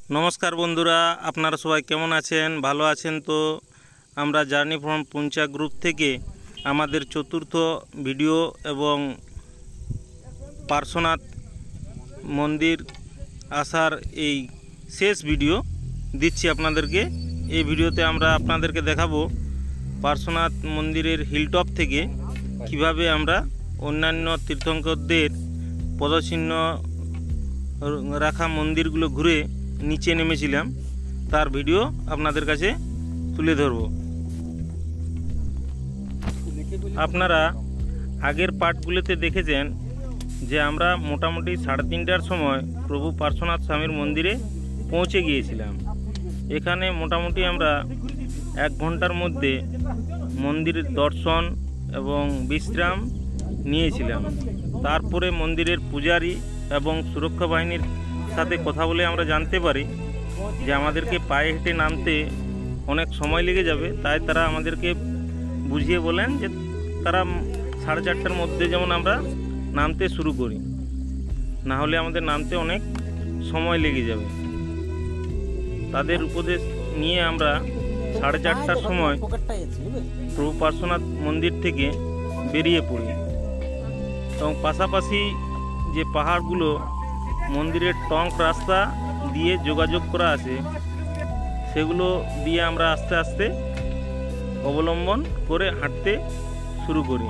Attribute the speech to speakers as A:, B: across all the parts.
A: নমস্কার বন্ধুরা, আপনারা সবাই কেমন আছেন? ভালো আছেন তো? আমরা জার্নি ফ্রম পুঞ্চা গ্রুপ থেকে আমাদের চতুর্থ ভিডিও এবং পার্শ্বনাথ মন্দির আসার এই শেষ ভিডিও দিচ্ছি আপনাদেরকে। এই ভিডিওতে আমরা আপনাদেরকে দেখাবো পার্শ্বনাথ মন্দিরের হিলটপ থেকে কিভাবে আমরা অন্যান্য তীর্থঙ্করদের পদচিহ্ন রাখা মন্দিরগুলো ঘুরে নিচে নেমেছিলাম, তার ভিডিও আপনাদের কাছে তুলে ধরব। আপনারা আগের পার্টগুলোতে দেখেছেন যে আমরা মোটামুটি 3:30টার সময় প্রভু পার্শ্বনাথ স্বামীর মন্দিরে পৌঁছে গিয়েছিলাম। এখানে মোটামুটি আমরা 1 ঘন্টার মধ্যে মন্দিরের দর্শন এবং বিশ্রাম নিয়েছিলাম। তারপরে মন্দিরের পূজারী এবং সুরক্ষা বাহিনীর সাথে কথা বলে আমরা জানতে পারি যে আমাদেরকে পায়ে হেঁটে নামতে অনেক সময় লেগে যাবে, তাই তারা আমাদেরকে বুঝিয়ে বলেন যে তারা 4:30টার মধ্যে যেমন আমরা নামতে শুরু করি, না হলে আমাদের নামতে অনেক সময় লেগে যাবে। তাদের উপদেশ নিয়ে আমরা 4:30টার সময় প্রভু পার্শ্বনাথ মন্দির থেকে বেরিয়ে পড়ি এবং পাশাপাশি যে পাহাড়গুলো মন্দিরের টঙ্ক রাস্তা দিয়ে যোগাযোগ করা আছে সেগুলো দিয়ে আমরা আস্তে আস্তে অবলম্বন করে হাঁটতে শুরু করি।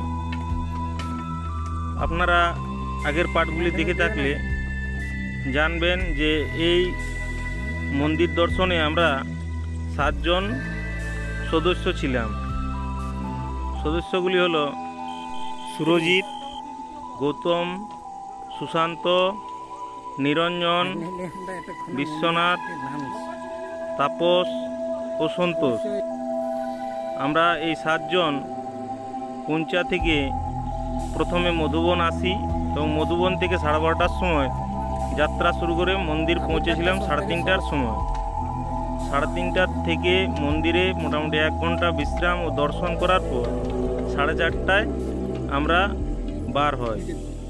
A: আপনারা আগের পার্টগুলি দেখে থাকলে জানবেন যে এই মন্দির দর্শনে আমরা 7 জন সদস্য ছিলাম। সদস্যগুলি হলো সুরজিৎ, গৌতম, সুশান্ত, নিরঞ্জন, বিশ্বনাথ, তাপস ও সন্তোষ। আমরা এই 7 জন পুঞ্চা থেকে প্রথমে মধুবন আসি এবং মধুবন থেকে 12:30টার সময় যাত্রা শুরু করে মন্দির পৌঁছেছিলাম 3:30টার সময়। 3:30টার থেকে মন্দিরে মোটামুটি 1 ঘন্টা বিশ্রাম ও দর্শন করার পর 4:30টায় আমরা বার হই।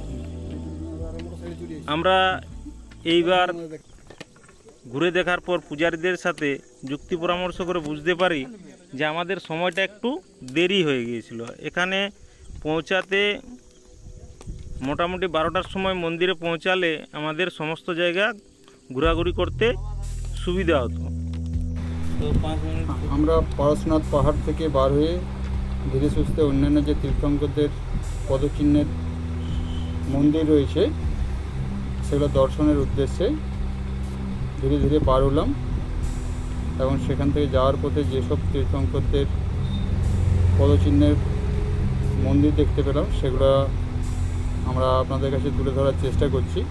A: আমরা এইবার ঘুরে দেখার পর পূজারীদের সাথে যুক্তি পরামর্শ করে বুঝতে পারি যে আমাদের সময়টা একটু দেরি হয়ে গিয়েছিল। এখানে পৌঁছাতে মোটামুটি 12টার সময় মন্দিরে পৌঁছালে আমাদের সমস্ত জায়গা ঘোরাঘুরি করতে সুবিধা হতো। তো 5 মিনিট
B: আমরা পারশনাথ পাহাড় থেকে বার হয়ে ধীরে সুস্থে অন্যান্য যে তীর্থঙ্করদের পদচিহ্নের মন্দির রয়েছে সেগুলো দর্শনের উদ্দেশ্যে ধীরে ধীরে বার হলাম এবং সেখান থেকে যাওয়ার পথে যেসব তীর্থঙ্করদের পদচিহ্নের মন্দির দেখতে পেলাম সেগুলো আমরা আপনাদের কাছে তুলে ধরার চেষ্টা করছি।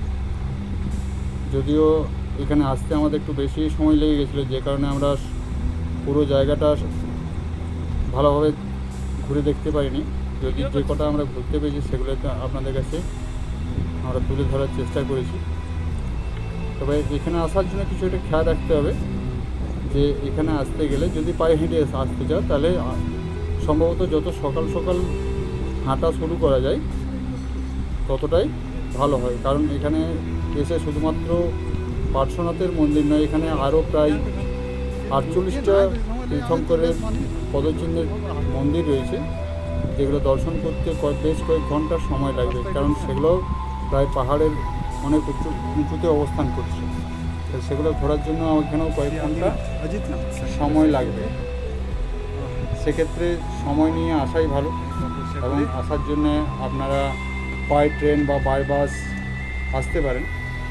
B: যদিও এখানে আসতে আমাদের একটু বেশি সময় লেগে গেছিলো, যে কারণে আমরা পুরো জায়গাটা ভালোভাবে ঘুরে দেখতে পারিনি। যদি যে কটা আমরা ঘুরতে পেরেছি সেগুলো আপনাদের কাছে আমরা তুলে ধরার চেষ্টা করেছি। তবে এখানে আসার জন্য কিছু একটা খেয়াল রাখতে হবে যে এখানে আসতে গেলে যদি পায়ে হেঁটে আসতে চাও তাহলে সম্ভবত যত সকাল সকাল হাঁটা শুরু করা যায় ততটাই ভালো হয়, কারণ এখানে এসে শুধুমাত্র পার্শ্বনাথের মন্দির নয়, এখানে আরও প্রায় 48টা তীর্থঙ্করের পদচিহ্নের মন্দির রয়েছে যেগুলো দর্শন করতে বেশ কয়েক ঘন্টার সময় লাগবে, কারণ সেগুলো প্রায় পাহাড়ের অনেক উঁচুতে অবস্থান করছে। সেগুলো ঘোরার জন্য এখানেও কয়েক ঘন্টা সময় লাগবে। সেক্ষেত্রে সময় নিয়ে আসাই ভালো এবং আসার জন্যে আপনারা বাই ট্রেন বা বাই বাস আসতে পারেন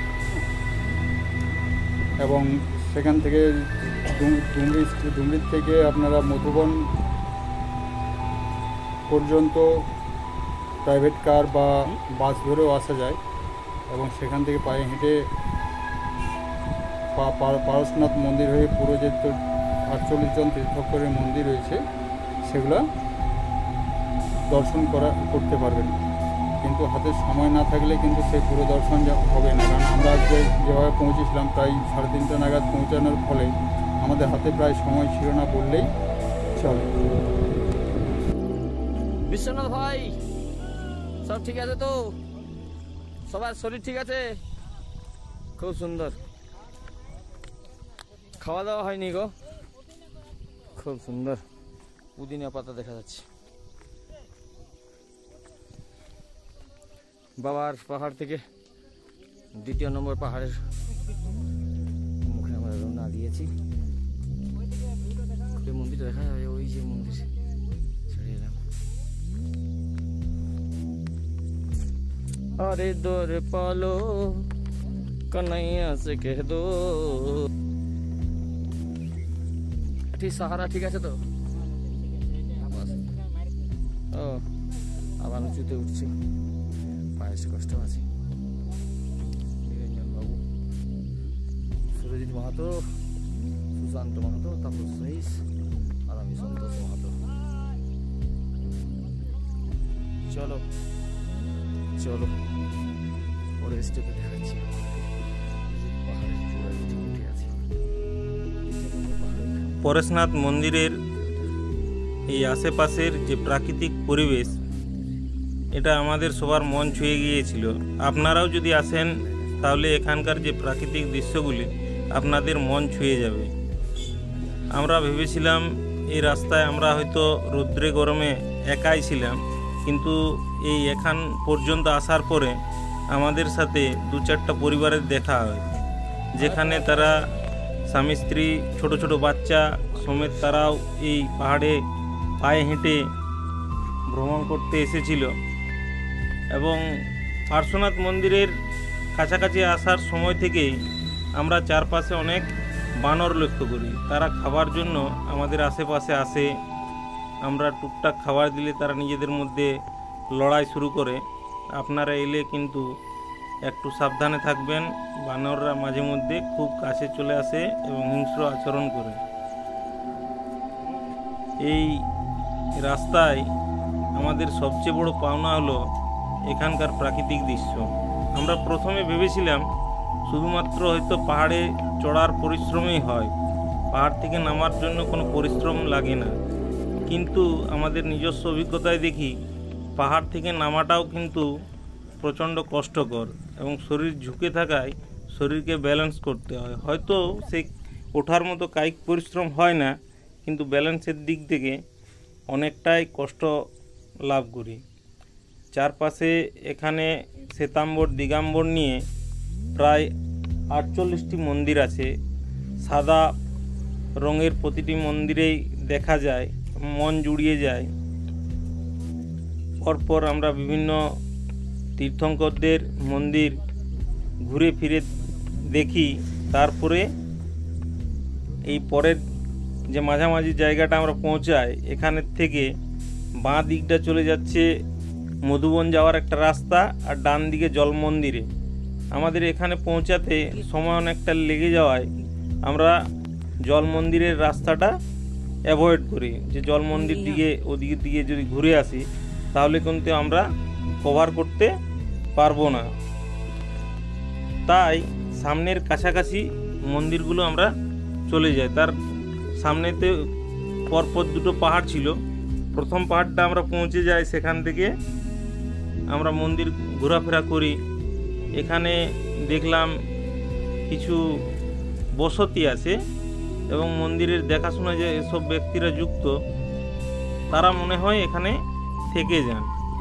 B: এবং সেখান থেকে ডুমরির থেকে আপনারা মধুবন পর্যন্ত প্রাইভেট কার বা বাস ধরেও আসা যায় এবং সেখান থেকে পায়ে হেঁটে পারশনাথ মন্দির হয়ে পুরো যে 48 জন তীর্থঙ্করের মন্দির রয়েছে সেগুলো দর্শন করতে পারবেন। কিন্তু হাতে সময় না থাকলে কিন্তু সেই পুরো দর্শন হবে না, কারণ আমরা যেভাবে পৌঁছেছিলাম প্রায় 3:30টা নাগাদ পৌঁছানোর ফলে আমাদের হাতে প্রায় সময় ছিল না বললেই চলে।
C: বিশ্বনাথ ভাই, সব ঠিক আছে তো? সবার শরীর ঠিক আছে? খুব সুন্দর। খাওয়া দাওয়া হয়নি গো। খুব সুন্দর পুদিনা পাতা দেখা যাচ্ছে। বাবার পাহাড় থেকে 2 নম্বর পাহাড়ের মুখে আমরা রওনা দিয়েছি। মন্দিরটা দেখা যাবে, ওই যে মন্দির ছেড়ে এলাম। আরে দোরে পালো কানাইয়া সে কে দো। ঠিক সাহারা ঠিক আছে তো? ও আবার উঁচুতে উঠছি, পায়েস কষ্ট আছে। নিরঞ্জন বাবু, সুরজিৎ মাহাতো, সুশান্ত মাহাতো, তাপস সহিস আর আমি সন্তোষ মাহাতো। চলো চলো পরের স্টেপে দেখাচ্ছি। পাহাড়ের চূড়ায় উঠে আছে
A: পরেশনাথ মন্দিরের এই আশেপাশের যে প্রাকৃতিক পরিবেশ, এটা আমাদের সবার মন ছুঁয়ে গিয়েছিল। আপনারাও যদি আসেন তাহলে এখানকার যে প্রাকৃতিক দৃশ্যগুলি আপনাদের মন ছুঁয়ে যাবে। আমরা ভেবেছিলাম এই রাস্তায় আমরা হয়তো রৌদ্রে গরমে একাই ছিলাম, কিন্তু এই এখান পর্যন্ত আসার পরে আমাদের সাথে 2-4টা পরিবারের দেখা হয়, যেখানে তারা স্বামী স্ত্রী ছোট ছোট বাচ্চা সমেত তারাও এই পাহাড়ে পায়ে হেঁটে ভ্রমণ করতে এসেছিল। এবং পার্শ্বনাথ মন্দিরের কাছাকাছি আসার সময় থেকেই আমরা চারপাশে অনেক বানর লক্ষ্য করি। তারা খাবার জন্য আমাদের আশেপাশে আসে। আমরা টুকটাক খাবার দিলে তারা নিজেদের মধ্যে লড়াই শুরু করে। আপনারা এলে কিন্তু একটু সাবধানে থাকবেন। বানররা মাঝে মধ্যে খুব কাছে চলে আসে এবং হিংস্র আচরণ করে। এই রাস্তায় আমাদের সবচেয়ে বড় পাওনা হলো এখানকার প্রাকৃতিক দৃশ্য। আমরা প্রথমে ভেবেছিলাম শুধুমাত্র হয়তো পাহাড়ে চড়ার পরিশ্রমই হয়, পাহাড় থেকে নামার জন্য কোনো পরিশ্রম লাগে না, কিন্তু আমাদের নিজস্ব অভিজ্ঞতায় দেখি পাহাড় থেকে নামাটাও কিন্তু প্রচণ্ড কষ্টকর এবং শরীর ঝুঁকে থাকায় শরীরকে ব্যালেন্স করতে হয়। হয়তো সে ওঠার মতো কায়িক পরিশ্রম হয় না, কিন্তু ব্যালেন্সের দিক থেকে অনেকটাই কষ্ট লাভ করি। চারপাশে এখানে শ্বেতাম্বর দিগম্বর নিয়ে প্রায় 48টি মন্দির আছে। সাদা রঙের প্রতিটি মন্দিরেই দেখা যায়, মন জুড়িয়ে যায়। পরপর আমরা বিভিন্ন তীর্থঙ্করদের মন্দির ঘুরে ফিরে দেখি। তারপরে এই পরের যে মাঝামাঝি জায়গাটা আমরা পৌঁছাই, এখানের থেকে বাঁ দিকটা চলে যাচ্ছে মধুবন যাওয়ার একটা রাস্তা, আর ডান দিকে জল মন্দিরে। আমাদের এখানে পৌঁছাতে সময় অনেকটা লেগে যাওয়ায় আমরা জল মন্দিরের রাস্তাটা অ্যাভয়েড করি, যে জল মন্দির দিকে ওদিকের দিকে যদি ঘুরে আসি তাহলে কিন্তু আমরা কভার করতে পারবো না। তাই সামনের কাছাকাছি মন্দিরগুলো আমরা চলে যাই। তার সামনেতে পরপর 2টো পাহাড় ছিল। প্রথম পাহাড়টা আমরা পৌঁছে যাই, সেখান থেকে আমরা মন্দির ঘোরাফেরা করি। এখানে দেখলাম কিছু বসতি আছে এবং মন্দিরের দেখাশোনা যে এসব ব্যক্তিরা যুক্ত, তারা মনে হয় এখানে থেকে যান।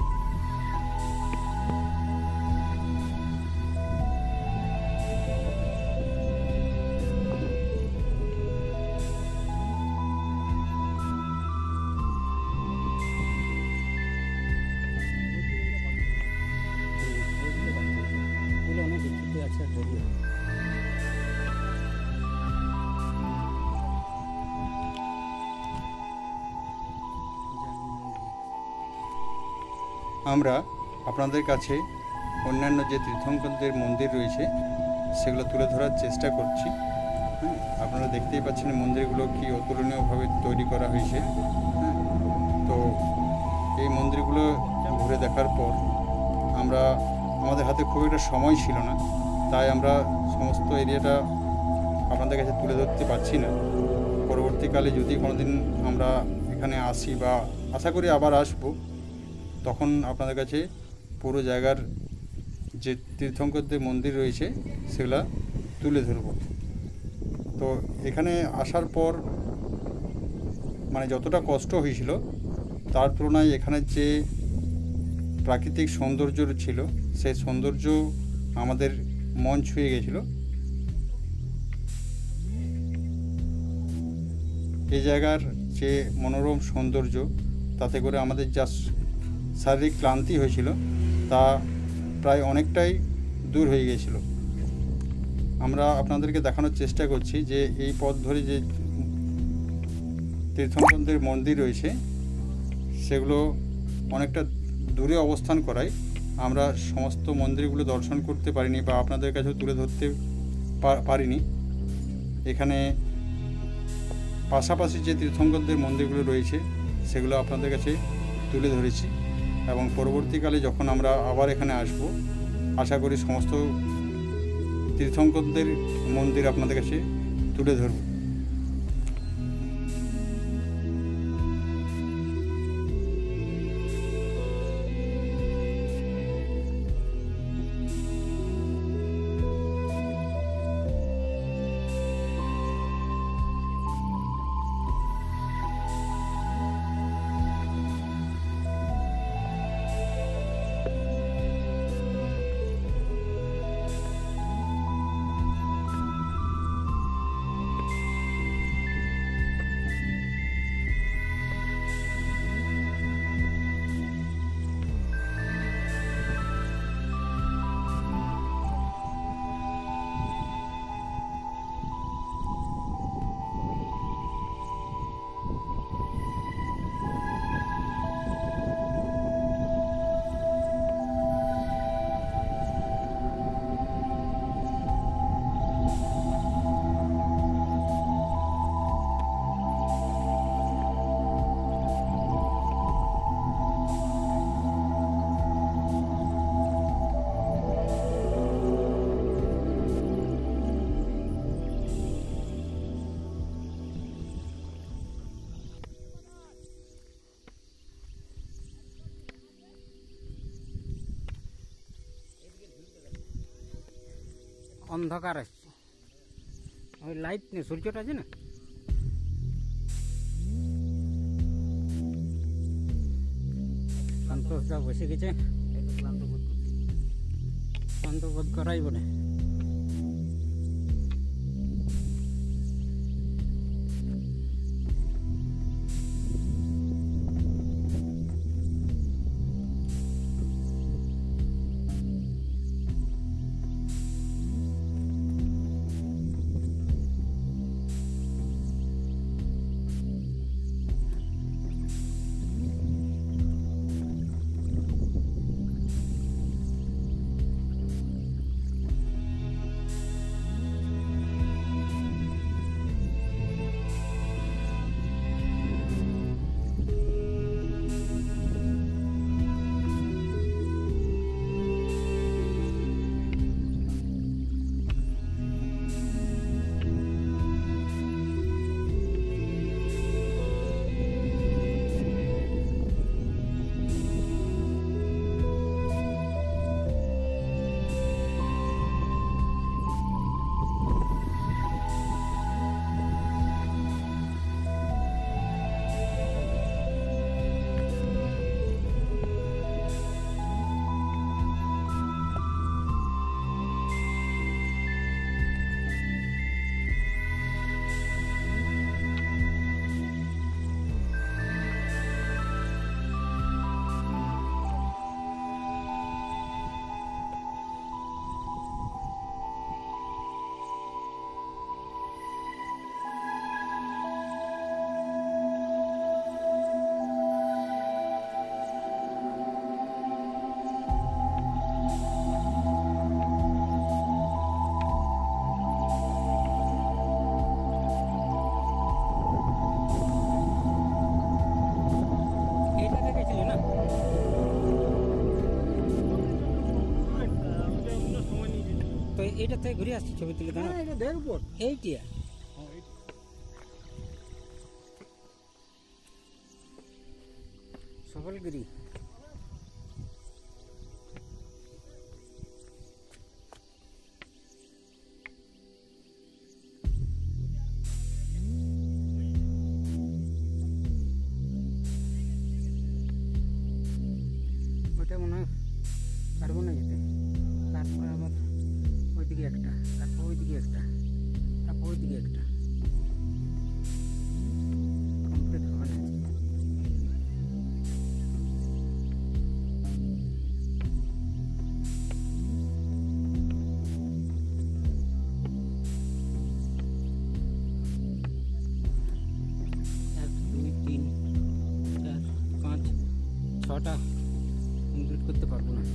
B: আমরা আপনাদের কাছে অন্যান্য যে তীর্থঙ্করদের মন্দির রয়েছে সেগুলো তুলে ধরার চেষ্টা করছি। আপনারা দেখতেই পাচ্ছেন মন্দিরগুলো কি অতুলনীয়ভাবে তৈরি করা হয়েছে। তো এই মন্দিরগুলো ঘুরে দেখার পর আমাদের হাতে খুব একটা সময় ছিল না, তাই আমরা সমস্ত এরিয়াটা আপনাদের কাছে তুলে ধরতে পারছি না। পরবর্তীকালে যদি কোনোদিন আমরা এখানে আসি বা আশা করি আবার আসবো, তখন আপনাদের কাছে পুরো জায়গার যে তীর্থঙ্করদের মন্দির রয়েছে সেগুলা তুলে ধরব। তো এখানে আসার পর মানে যতটা কষ্ট হয়েছিল তার তুলনায় এখানে যে প্রাকৃতিক সৌন্দর্য ছিল সেই সৌন্দর্য আমাদের মন ছুঁয়ে গেছিল। এই জায়গার যে মনোরম সৌন্দর্য, তাতে করে আমাদের যা শারীরিক ক্লান্তি হয়েছিল তা প্রায় অনেকটাই দূর হয়ে গিয়েছিল। আমরা আপনাদেরকে দেখানোর চেষ্টা করছি যে এই পথ ধরে যে তীর্থঙ্করদের মন্দির রয়েছে সেগুলো অনেকটা দূরে অবস্থান করায় আমরা সমস্ত মন্দিরগুলো দর্শন করতে পারিনি বা আপনাদের কাছেও তুলে ধরতে পারিনি। এখানে পাশাপাশি যে তীর্থঙ্করদের মন্দিরগুলো রয়েছে সেগুলো আপনাদের কাছে তুলে ধরেছি এবং পরবর্তীকালে যখন আমরা আবার এখানে আসব আশা করি সমস্ত তীর্থঙ্করদের মন্দির আপনাদের কাছে তুলে ধরব।
D: অন্ধকার আসছে, ওই লাইট নেই, সূর্যটা আছে না। সন্তোষদা বসে গেছে, ক্লান্ত বোধ করাই বলে। এইটা থেকে ঘুরে আসছি, ছবি তুলে দাও। এটা দেড় উপর এইটিয়া সবলগিরি। ব্লগটা কমপ্লিট করতে পারবো না।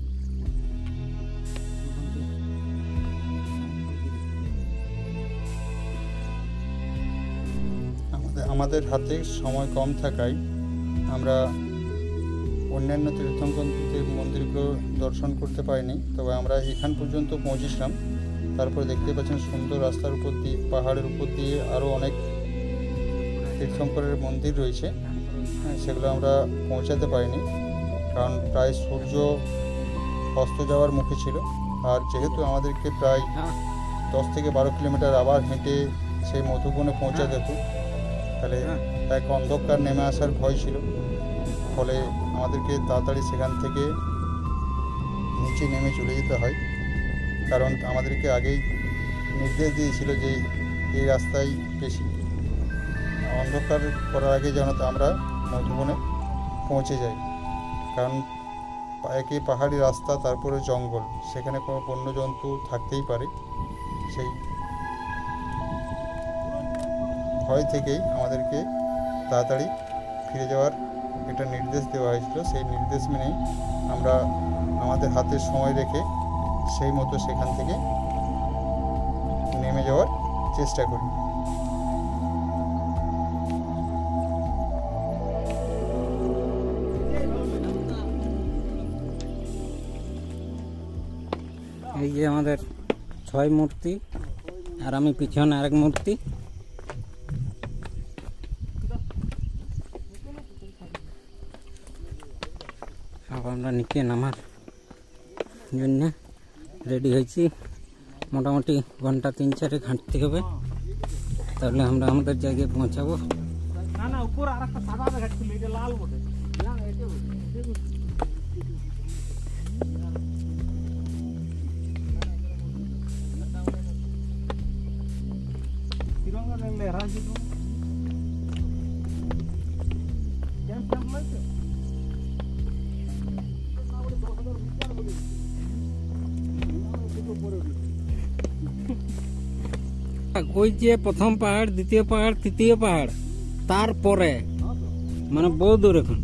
B: আমাদের হাতে সময় কম থাকায় আমরা অন্যান্য তীর্থঙ্কর মন্দিরগুলো দর্শন করতে পারিনি, তবে আমরা এখান পর্যন্ত পৌঁছেছিলাম। তারপর দেখতে পাচ্ছেন সুন্দর রাস্তার উপর দিয়ে, পাহাড়ের উপর দিয়ে আরও অনেক তীর্থঙ্করের মন্দির রয়েছে, সেগুলো আমরা পৌঁছাতে পারিনি কারণ প্রায় সূর্য অস্ত যাওয়ার মুখে ছিল। আর যেহেতু আমাদেরকে প্রায় 10 থেকে 12 কিলোমিটার আবার হেঁটে সেই মধুবনে পৌঁছাতে হতো, তাহলে এক অন্ধকার নেমে আসার ভয় ছিল। ফলে আমাদেরকে তাড়াতাড়ি সেখান থেকে নিচে নেমে চলে যেতে হয়, কারণ আমাদেরকে আগেই নির্দেশ দিয়েছিল যে এই রাস্তায় বেশি অন্ধকার করার আগে যেন আমরা মধুবনে পৌঁছে যাই, কারণ একে পাহাড়ি রাস্তা, তারপরে জঙ্গল, সেখানে কোনো বন্যজন্তু থাকতেই পারে। সেই ভয় থেকেই আমাদেরকে তাড়াতাড়ি ফিরে যাওয়ার একটা নির্দেশ দেওয়া হয়েছিল। সেই নির্দেশ মেনেই আমরা আমাদের হাতে সময় রেখে সেই মতো সেখান থেকে নেমে যাওয়ার চেষ্টা করি।
D: এই যে আমাদের 6 মূর্তি, আর আমি পিছনে আরেক মূর্তি। সব আমরা নিচে নামার জন্য রেডি হয়েছি। মোটামুটি ঘন্টা 3-4 হাঁটতে হবে, তাহলে আমরা আমাদের জায়গায় পৌঁছাবো। ওই যে প্রথম পাহাড়, দ্বিতীয় পাহাড়, তৃতীয় পাহাড়, তারপরে মানে বহু দূর এখন।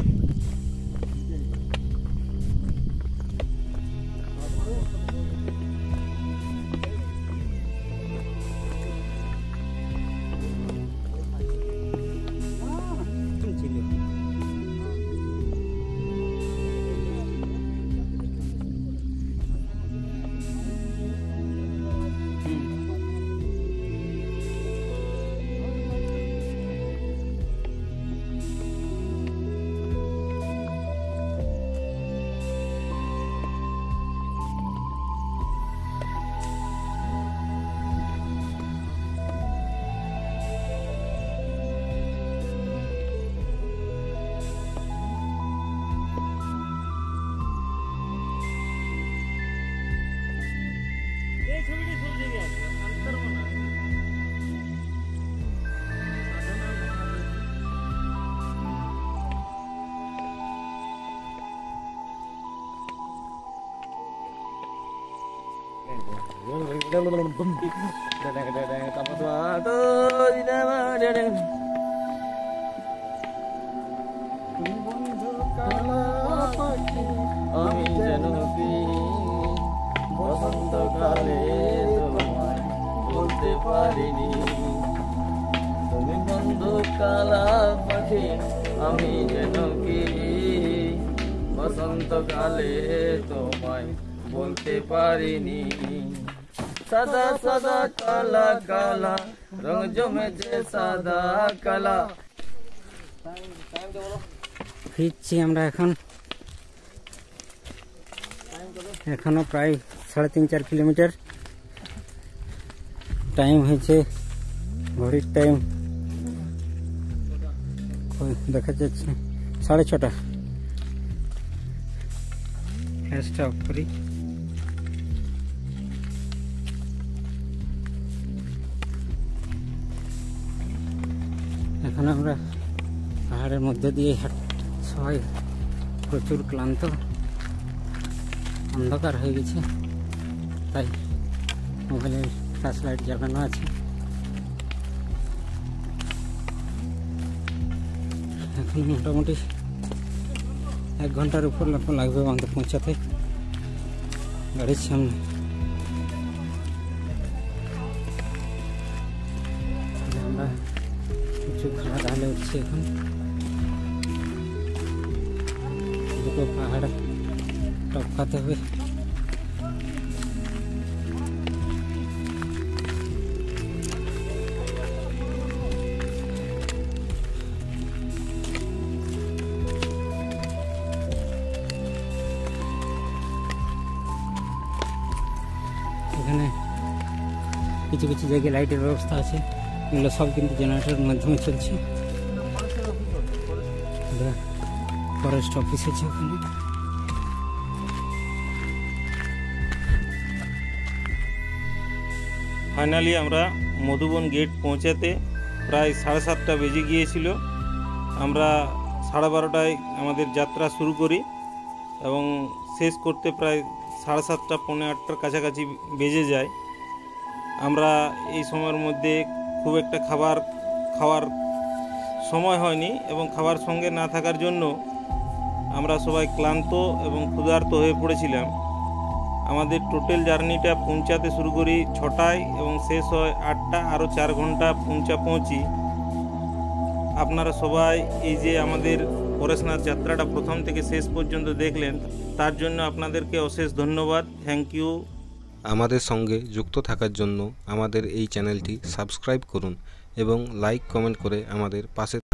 C: আমি যেন কি বসন্তকালে তোমায় বলতে পারিনি, তুমি বন্ধু কালা পাখি, আমি যেন কি বসন্তকালে তোমায় বলতে পারিনি। সাদা সাদা কালা কালা রং জমেছে সাদা কালা।
D: ফিরছি আমরা এখন, এখনো প্রায় 3.5-4 কিলোমিটার। টাইম হয়েছে, ঘড়ির টাইম দেখা যাচ্ছে 6:30। গ্যাসটা অফ করি। এখন আমরা পাহাড়ের মধ্যে দিয়ে সবাই প্রচুর ক্লান্ত, অন্ধকার হয়ে গেছে, তাই মোবাইলের ফ্ল্যাশ লাইট জ্বালানো আছে। এখন মোটামুটি 1 ঘন্টার উপর লাগবে আমাদের পৌঁছাতে গাড়ির সামনে। আমরা কিছু খাড়া ঢালে উঠছি এখন। দুটো পাহাড় টপকাতে হবে। এখানে কিছু কিছু জায়গায় লাইটের ব্যবস্থা আছে, এগুলো সব কিন্তু জেনারেটরের মাধ্যমে চলছে। ফরেস্ট অফিস আছে ওখানে।
A: ফাইনালি আমরা মধুবন গেট পৌঁছাতে প্রায় 7:30 বেজে গিয়েছিল। আমরা 12:30টায় আমাদের যাত্রা শুরু করি এবং শেষ করতে প্রায় 7:30 পৌনে 8টার কাছাকাছি বেজে যায়। আমরা এই সময়ের মধ্যে খুব একটা খাওয়ার সময় হয়নি এবং খাবার সঙ্গে না থাকার জন্য আমরা সবাই ক্লান্ত এবং ক্ষুধার্ত হয়ে পড়েছিলাম। আমাদের টোটাল জার্নিটা পৌঁছাতে শুরু করি 6টায় এবং শেষ হয় 8টা, আরও 4 ঘন্টা পৌঁছি। আপনারা সবাই এই যে আমাদের পরেশনাথ যাত্রাটা প্রথম থেকে শেষ পর্যন্ত দেখলেন, তার জন্য আপনাদেরকে অশেষ ধন্যবাদ। Thank you.
E: আমাদের সঙ্গে যুক্ত থাকার জন্য আমাদের এই চ্যানেলটি সাবস্ক্রাইব করুন এবং লাইক কমেন্ট করে আমাদের পাশে